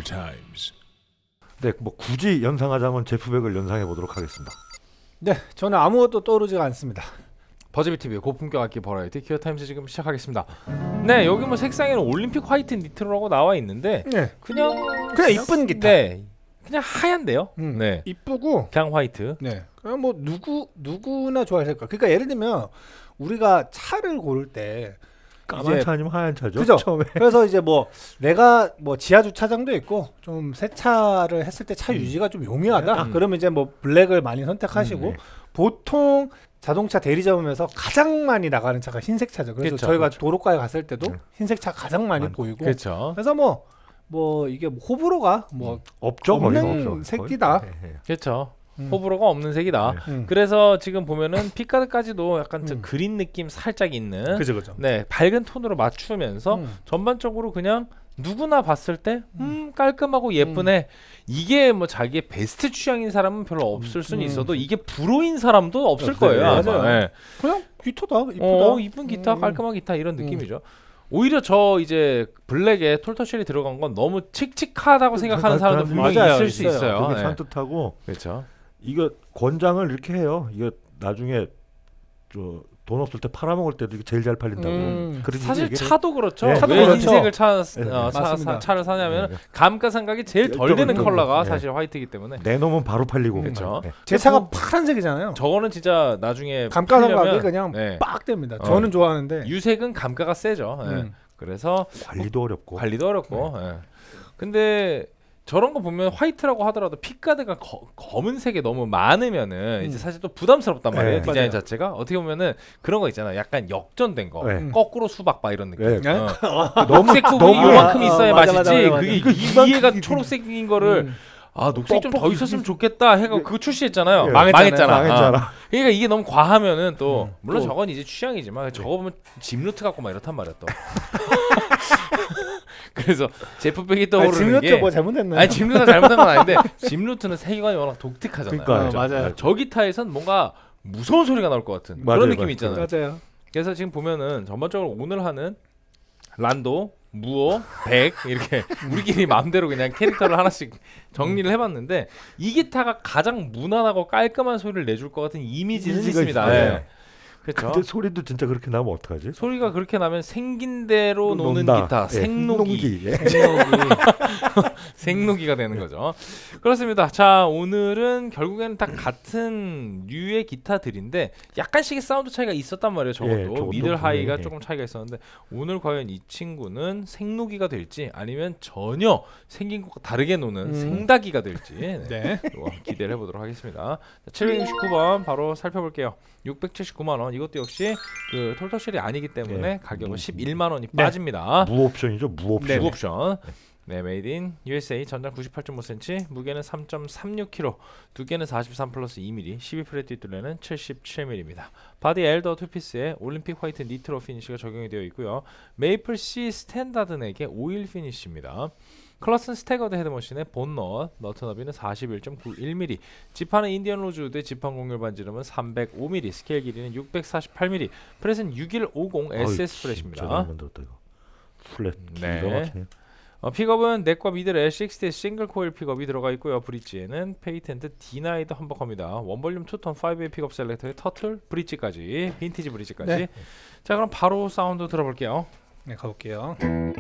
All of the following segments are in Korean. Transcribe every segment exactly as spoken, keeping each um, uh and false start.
times. 네, 뭐 굳이 연상하자면 제프백을 연상해 보도록 하겠습니다. 네, 저는 아무것도 떠오르지가 않습니다. 버즈비티비 고품격 악기 버라이티 기어타임즈 지금 시작하겠습니다. 네, 여기 뭐 색상에는 올림픽 화이트 니트로라고 나와 있는데 네, 그냥 그냥 이쁜 기타. 네, 그냥 하얀데요. 음, 네, 이쁘고 그냥 화이트. 네, 그냥 뭐 누구 누구나 좋아할 거야. 그러니까 예를 들면 우리가 차를 고를 때 까만 이제- 차 아니면 하얀 차죠? 그죠? 처음에. 그래서 이제 뭐 내가 뭐 지하 주차장도 있고 좀 새 차를 했을 때 차 유지가 좀 용이하다. 음. 그러면 이제 뭐 블랙을 많이 선택하시고 음, 네. 보통 자동차 대리점에서 가장 많이 나가는 차가 흰색 차죠. 그래서 그쵸, 저희가 그쵸. 도로가에 갔을 때도 네. 흰색 차 가장 많이 많- 보이고. 그렇죠. 그래서 뭐 뭐 이게 뭐 호불호가 뭐 없죠, 거의 없는 없죠. 새끼다. 거의. 네, 네. 그렇죠. 음. 호불호가 없는 색이다. 네. 음. 그래서 지금 보면은 픽가드까지도 약간 좀 음. 그린 느낌 살짝 있는 그죠 그죠. 네, 밝은 톤으로 맞추면서 음. 전반적으로 그냥 누구나 봤을 때 음, 깔끔하고 예쁘네. 이게 뭐 자기의 베스트 취향인 사람은 별로 없을 수는 음. 있어도 이게 불호인 사람도 없을 없어요. 거예요. 네, 아마. 맞아요. 예. 그냥 기타다. 이쁘다. 어, 이쁜 기타, 음. 깔끔한 기타 이런 느낌이죠. 오히려 저 이제 블랙에 톨터쉘이 들어간 건 너무 칙칙하다고 생각하는 그- 사람도 그- 분명히 맞아요, 있을 수 있어요. 있어요. 되게 예. 산뜻하고 그렇죠. 이거 권장을 이렇게 해요. 이거 나중에 저 돈 없을 때 팔아먹을 때도 이게 제일 잘 팔린다고. 음. 그런 사실 얘기를 차도 그렇죠. 네. 차도 왜 그렇죠. 흰색을 차, 어, 네, 네. 차, 맞습니다. 차, 차를 사냐면 네, 네. 감가상각이 제일 덜 되는 네, 컬러가 네. 사실 화이트이기 때문에 내놓으면 바로 팔리고. 그쵸. 네. 제 차가 파란색이잖아요. 저거는 진짜 나중에 감가상각이 팔려면, 그냥 네. 빡 됩니다. 어. 저는 좋아하는데. 유색은 감가가 세죠. 예. 음. 그래서 관리도 어렵고. 관리도 어렵고. 예. 근데 저런 거 보면 화이트라고 하더라도 픽가드가 거, 검은색이 너무 많으면은 음. 이제 사실 또 부담스럽단 말이에요. 네. 디자인 맞아요. 자체가 어떻게 보면은 그런 거 있잖아. 약간 역전된 거, 네. 거꾸로 수박바 이런 느낌. 네. 어. 너무 녹색 부분이 너무- 요만큼 아, 있어야 맞아, 맛있지. 맞아, 맞아, 그게 이거 이, 이만큼 위에가 이게- 초록색인 거를 음. 아 녹색 좀 더 뻑뻑 있었으면 좋겠다 해가 그거 출시했잖아요. 예. 망했잖아. 망했잖아요. 망했잖아. 아. 그러니까 이게 너무 과하면은 또 음. 물론 또. 저건 이제 취향이지만 저거 보면 짐루트 갖고 막 이렇단 말이야 또. 그래서 제프백이 아니, 떠오르는 짐루트 게 뭐 잘못했나요? 아니 짐루트가 잘못한 건 아닌데 짐루트는 세계관이 워낙 독특하잖아요. 그러니까요. 어, 맞아요. 저 기타에선 뭔가 무서운 소리가 나올 것 같은 맞아요, 그런 느낌이 맞아요. 있잖아요. 맞아요. 그래서 지금 보면은 전반적으로 오늘 하는 란도, 무오, 백 이렇게 우리끼리 마음대로 그냥 캐릭터를 하나씩 정리를 해봤는데 이 기타가 가장 무난하고 깔끔한 소리를 내줄 것 같은 이미지는 이미지가 있습니다. 있어요. 네. 그렇죠. 근데 소리도 진짜 그렇게 나면 어떡하지? 소리가 그렇게 나면 생긴 대로 노는 논다. 기타, 예, 생노기, 생노기. 예. 생노기, 생노기가 되는 거죠. 그렇습니다. 자, 오늘은 결국에는 다 같은 류의 기타들인데 약간씩의 사운드 차이가 있었단 말이에요. 적어도 예, 적어도 미들 하이가 예. 조금 차이가 있었는데 오늘 과연 이 친구는 생노기가 될지 아니면 전혀 생긴 것과 다르게 노는 음. 생다기가 될지 네. 네. 이거 기대를 해보도록 하겠습니다. 자, 칠백육십구 번 바로 살펴볼게요. 육백칠십구만 원 이것도 역시 그 톨터쉘이 아니기 때문에 네. 가격은 무- 십일만 원이 네. 빠집니다. 무옵션이죠, 무옵션. 네, 옵션. 네, 메이드 인 유에스에이 전장 구십팔 점 오 센티미터, 무게는 삼 점 삼육 킬로그램, 두께는 사십삼 플러스 이 밀리미터, 십이 프렛 뒷둘레는 칠십칠 밀리미터입니다. 바디 엘더 투피스에 올림픽 화이트 니트로 피니쉬가 적용이 되어 있고요. 메이플 C 스탠다드 넥의 오일 피니쉬입니다. 클러슨 스태거드 헤드머신의 본넛, 너트 너비는 사십일 점 구일 밀리미터, 지판은 인디언 로즈우드의 지판 공률 반지름은 삼백오 밀리미터, 스케일 길이는 육백사십팔 밀리미터, 프렛은 육일오공 에스에스 프렛입니다. 진짜 잘 만들었다 이거. 플랫 네. 기가 막히네. 어, 픽업은 넥과 미들에 식스티 싱글 코일 픽업이 들어가 있고요. 브릿지에는 페이텐트 디나이드 험버커입니다. 원볼륨 투톤 파이브웨이 픽업 셀렉터의 터틀 브릿지까지, 빈티지 브릿지까지. 네. 자, 그럼 바로 사운드 들어볼게요. 네, 가볼게요.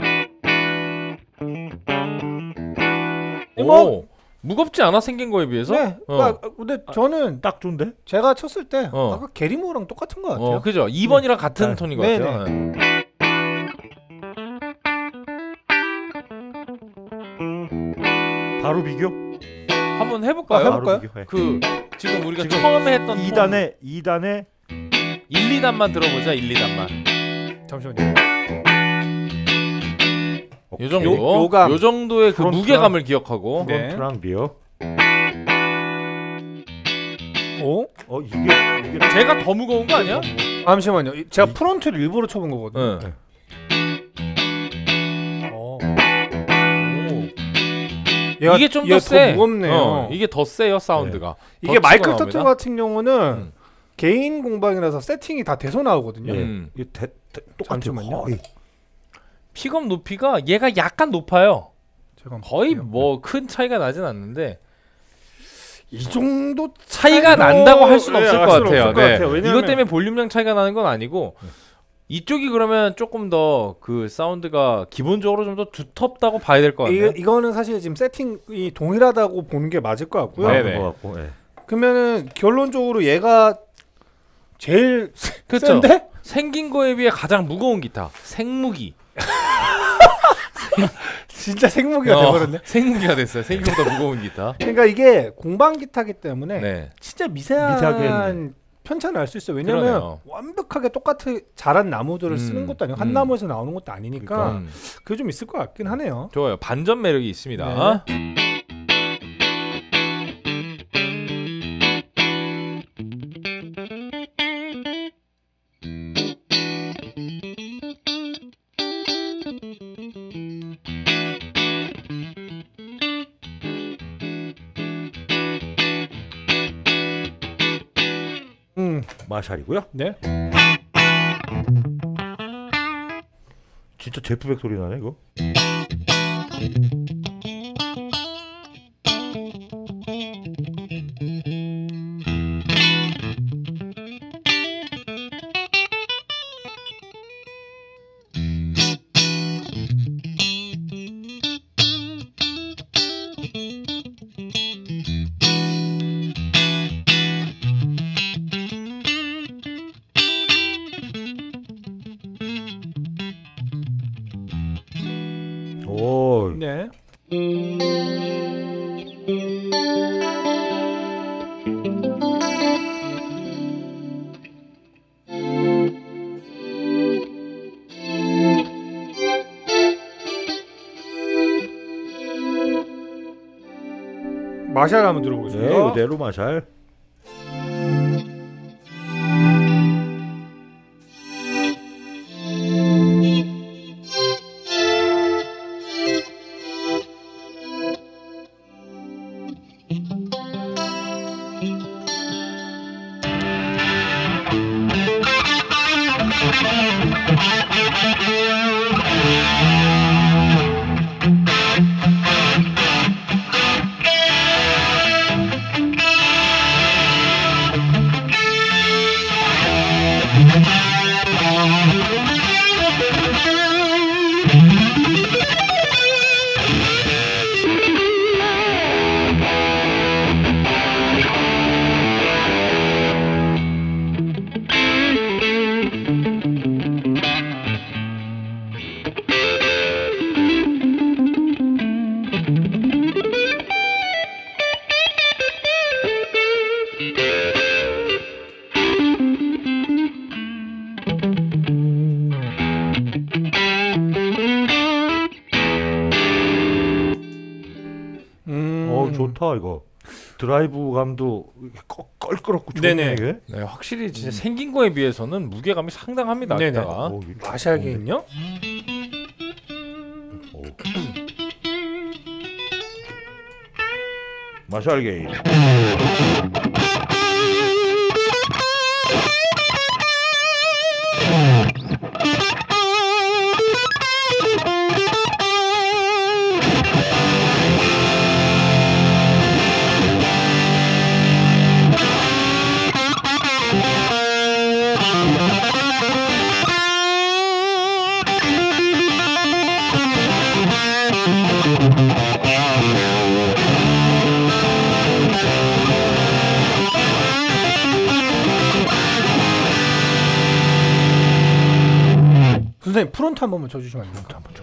오, 뭐- 무겁지 않아 생긴 거에 비해서? 네. 어. 아, 근데 저는 딱 좋은데? 제가 쳤을 때 어. 아까 게리모랑 똑같은 것 같아요. 어, 그죠. 이 번이랑 같은 네. 톤인 것 네, 같아요. 네. 바로 비교? 한번 해볼까요? 아, 해볼까요? 바로 비교해. 그 지금 우리가 지금 처음에 했던 이 단에 이 단에 일, 이 단만 들어보자. 일, 이 단만. 잠시만요. 요 정도. 요- 요감. 요 정도의 그 프론트랑- 무게감을 기억하고. 네. 프론트랑 리어. 오? 어 이게 이게 제가 더 무거운 거 아니야? 잠시만요. 이- 제가 이- 프론트를 일부러 쳐본 거거든요. 응. 어. 오. 얘가, 이게 좀 얘가 더 세. 무겁네요. 어, 이게 더 세요 사운드가. 이게 더 마이클 치고 터트 나옵니다. 같은 경우는 음. 개인 공방이라서 세팅이 다 돼서 나오거든요. 예. 음. 이게 대, 대, 똑같아요. 잠시만요. 거의. 픽업 높이가 얘가 약간 높아요. 제가 거의 볼게요. 뭐 큰 차이가 나진 않는데 이 정도 차이가 차이도- 난다고 할 수는 네, 없을 알 것 수는 같아요. 없을 것 네. 같아요. 왜냐하면- 이것 때문에 볼륨량 차이가 나는 건 아니고 이쪽이 그러면 조금 더 그 사운드가 기본적으로 좀 더 두텁다고 봐야 될 것 같아요. 이, 이거는 사실 지금 세팅이 동일하다고 보는 게 맞을 것 같고요. 네네. 것 같고, 예. 그러면은 결론적으로 얘가 제일 그쵸? 센데? 생긴 거에 비해 가장 무거운 기타 생무기. 진짜 생무기가 어, 돼버렸네. 생무기가 됐어요. 생긴 것보다 무거운 기타. 그러니까 이게 공방 기타기 때문에 네. 진짜 미세한 미세하게 편차는 알 수 있어요. 왜냐면 그러네요. 완벽하게 똑같은 자란 나무들을 음, 쓰는 것도 아니고 음. 한 나무에서 나오는 것도 아니니까 음, 그게 좀 있을 것 같긴 하네요. 좋아요. 반전 매력이 있습니다. 네. 음, 마샬이고요. 네. 진짜 제프백 소리 나네 이거. 오, 네. 마샬 한번 들어보겠습니다. 네, 이대로 마샬. 음. 어 좋다 이거. 드라이브 감도 꺼- 껄끄럽고 좋네 네네. 이게. 네, 확실히 진짜 생긴 거에 비해서는 무게감이 상당합니다. 네네. 기타가. 오, 이거 마샬 좋은데? 게임요? 오. 마샬 게임. 선생님 프론트 한 번만 쳐주시면 안 됩니까? 한번 쳐.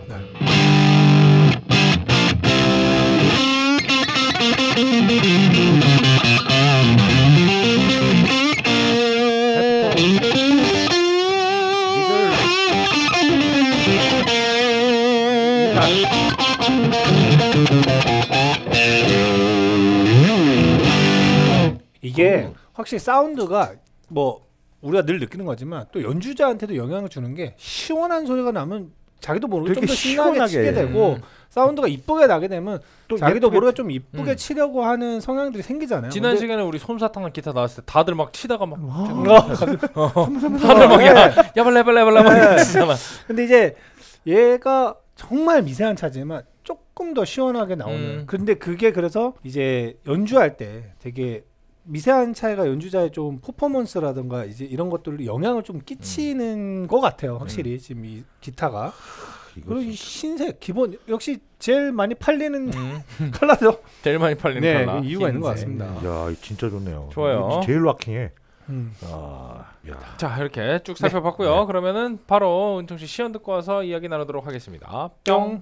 이게 확실히 사운드가 뭐 우리가 늘 느끼는 거지만 또 연주자한테도 영향을 주는 게 시원한 소리가 나면 자기도 모르게 좀 되게 더 신나게 시원하게. 치게 되고 음. 사운드가 이쁘게 나게 되면 또 자기도 예쁘게 모르게 좀 이쁘게 음. 치려고 하는 성향들이 생기잖아요. 지난 근데- 시간에 우리 솜사탕 기타 나왔을 때 다들 막 치다가 막 어, 다들 막 네. 야, 야발레발레발레 막 치잖아. 근데 이제 얘가 정말 미세한 차지만 조금 더 시원하게 나오는. 음. 근데 그게 그래서 이제 연주할 때 되게 미세한 차이가 연주자의 좀 퍼포먼스라든가 이제 이런 것들로 영향을 좀 끼치는 음. 것 같아요. 확실히 지금 이 기타가. 이거 그리고 이 진짜- 흰색 기본 역시 제일 많이 팔리는 음. 컬러죠. 제일 많이 팔리는 네, 컬러. 그 이유가 있는 것 흰색. 같습니다. 야, 이거 진짜 좋네요. 좋아요. 이게 제일 락킹해. 음. 아, 야. 자 이렇게 쭉 살펴봤고요. 네. 그러면은 바로 은총 씨 시연 듣고 와서 이야기 나누도록 하겠습니다. 뿅.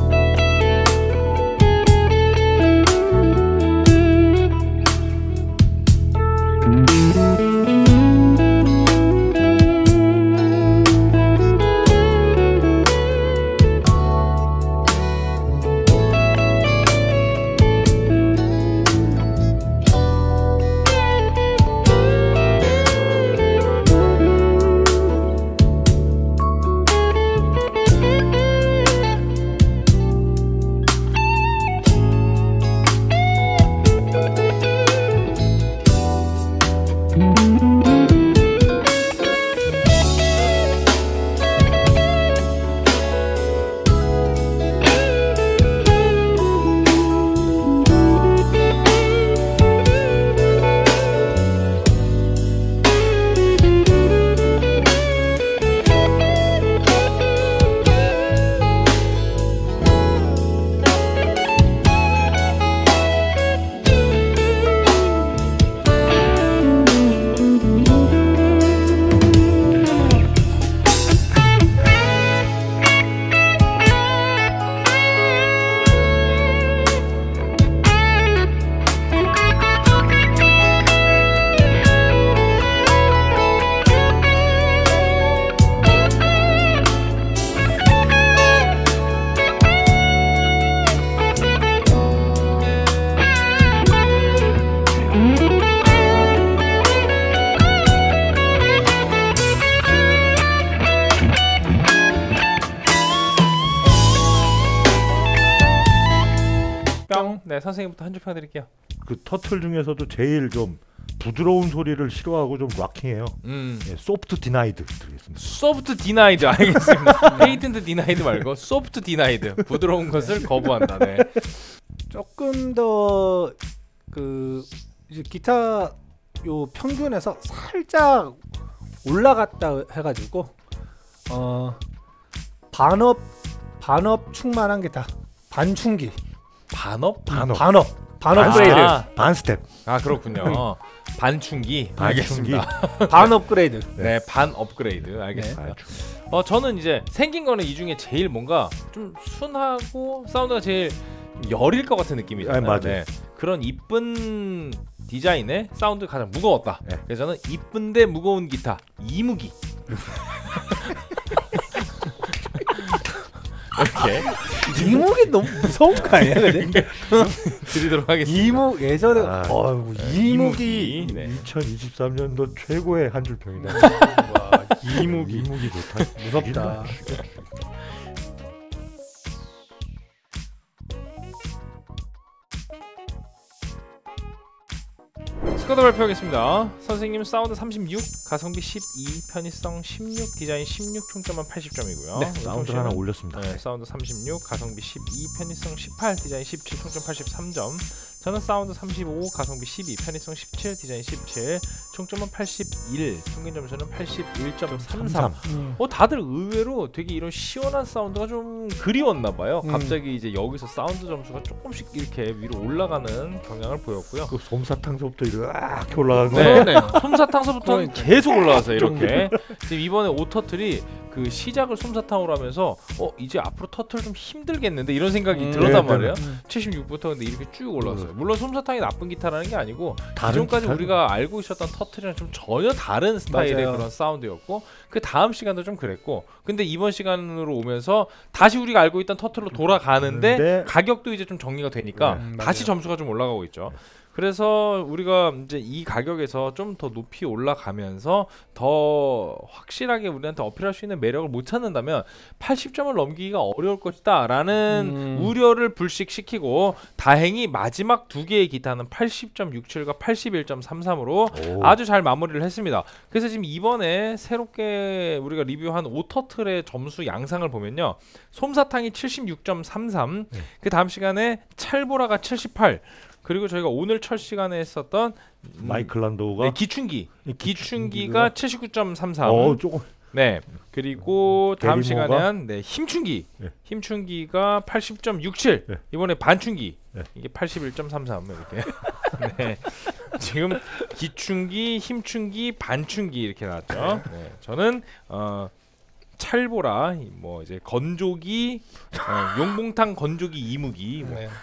뿅. 네 선생님부터 한 줄 평드릴게요. 그 터틀 중에서도 제일 좀 부드러운 소리를 싫어하고 좀 락킹해요. 음. 예, 소프트 디나이드 드리겠습니다. 소프트 디나이드 알겠습니다. 페이텐트 디나이드 말고 소프트 디나이드 부드러운 것을 거부한다. 네. 조금 더 그 이제 기타 요 평균에서 살짝 올라갔다 해가지고 어 반업 반업 충만한 기타 반충기 반업? 반업. 반업 반업 아, 그레이드 아, 반 스텝. 아 그렇군요. 반충기. 반충기. 알겠습니다. 반 업그레이드. 네, 반 업그레이드. 알겠습니다. 아, 어 저는 이제 생긴 거는 이 중에 제일 뭔가 좀 순하고 사운드가 제일 열일 것 같은 느낌이잖아요. 아, 맞아요. 네. 그런 이쁜 디자인의 사운드 가장 무거웠다. 네. 그래서 저는 이쁜데 무거운 기타 이무기. 이렇게 이목이 너무 무서운 거 아니야? 근데 드리도록 하겠습니다. 이목 예전에 아, 어우 이목이 이무기. 네. 이천이십삼 년도 최고의 한 줄 평이다. 와, 이목이 이무기 좋다. 무섭다. 스쿼드 발표하겠습니다. 선생님 사운드 삼십육, 가성비 십이, 편의성 십육, 디자인 십육, 총점은 팔십 점이고요. 네, 사운드 하나 올렸습니다. 네, 사운드 삼십육, 가성비 십이, 편의성 십팔, 디자인 십칠, 총점 팔십삼 점. 저는 사운드 삼십오, 가성비 십이, 편의성 십칠, 디자인 십칠, 총점은 팔십일, 평균 점수는 팔십일 점 삼삼. 음. 어 다들 의외로 되게 이런 시원한 사운드가 좀 그리웠나 봐요. 음. 갑자기 이제 여기서 사운드 점수가 조금씩 이렇게 위로 올라가는 경향을 보였고요. 그 솜사탕서부터 이렇게 올라가는 거. 네, 네. 솜사탕서부터는 그러니까. 계속 올라왔어요. 이렇게. 지금 이번에 오터틀이 그 시작을 솜사탕으로 하면서 어 이제 앞으로 터틀 좀 힘들겠는데 이런 생각이 음. 들었단 네, 말이에요. 음. 칠십육부터 근데 이렇게 쭉 올라왔어요. 물론 솜사탕이 나쁜 기타라는 게 아니고 다른 기존까지 기타? 우리가 알고 있었던 터틀이랑 좀 전혀 다른 스타일의 맞아요. 그런 사운드였고 그 다음 시간도 좀 그랬고 근데 이번 시간으로 오면서 다시 우리가 알고 있던 터틀로 돌아가는데 근데- 가격도 이제 좀 정리가 되니까 네, 다시 맞아요. 점수가 좀 올라가고 있죠. 그래서 우리가 이제 이 가격에서 좀 더 높이 올라가면서 더 확실하게 우리한테 어필할 수 있는 매력을 못 찾는다면 팔십 점을 넘기기가 어려울 것이다 라는 음. 우려를 불식시키고 다행히 마지막 두 개의 기타는 팔십 점 육칠과 팔십일 점 삼삼으로 오. 아주 잘 마무리를 했습니다. 그래서 지금 이번에 새롭게 우리가 리뷰한 오터틀의 점수 양상을 보면요, 솜사탕이 칠십육 점 삼삼, 네. 그 다음 시간에 찰보라가 칠십팔, 그리고 저희가 오늘 첫 시간에 했었던 음, 마이클 란도우가 네, 기춘기 이 기춘기가 칠십구 점 삼삼. 어 조금 네. 그리고 다음 게리모어가? 시간에는 네, 힘춘기. 네. 힘춘기가 팔십 점 육칠. 네. 이번에 반춘기. 네. 이게 팔십일 점 삼삼 이렇게. 네. 지금 기춘기, 힘춘기, 반춘기 이렇게 나왔죠. 네. 저는 어 찰보라, 뭐 이제 건조기, 어, 용봉탕 건조기 이무기, 뭐 네.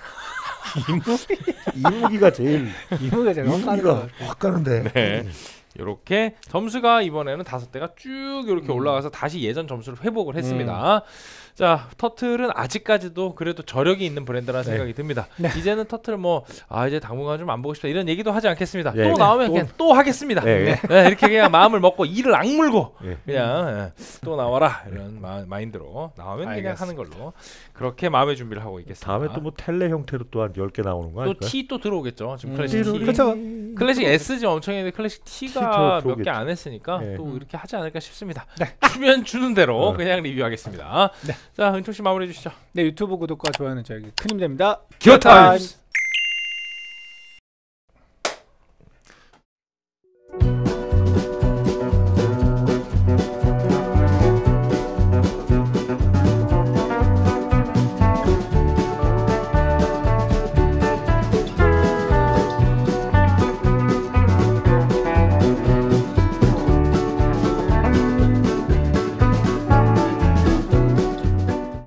이무기가 제일 이무가 제일 확 가는 이무기가 거. 확 가는데. 네. 이렇게 점수가 이번에는 다섯 대가 쭉 이렇게 음. 올라가서 다시 예전 점수를 회복을 했습니다. 자, 터틀은 아직까지도 그래도 저력이 있는 브랜드라는 네. 생각이 듭니다. 네. 이제는 터틀 뭐 아 이제 당분간 좀 안 보고 싶다 이런 얘기도 하지 않겠습니다. 예. 또 네. 나오면 또- 그냥 또 하겠습니다. 예, 예. 네, 이렇게 그냥 마음을 먹고 이를 악물고 예. 그냥 예, 또 나와라 이런 마, 마인드로 나오면 그냥 알겠습니다. 하는 걸로 그렇게 마음의 준비를 하고 있겠습니다. 다음에 또 뭐 텔레 형태로 또 한 열 개 나오는 거 또 아닐까요? T 또 들어오겠죠. 지금 음. 클래식 T. 그쵸. 클래식 S 지금 엄청 했는데 클래식 T가 들어- 몇 개 들어오겠죠. 안 했으니까 네. 또 이렇게 하지 않을까 싶습니다. 네. 주면 주는 대로 어. 그냥 리뷰하겠습니다. 네. 자, 은총 씨 마무리해 주시죠. 네, 유튜브 구독과 좋아요는 저에게 큰 힘이 됩니다. 기어타임스.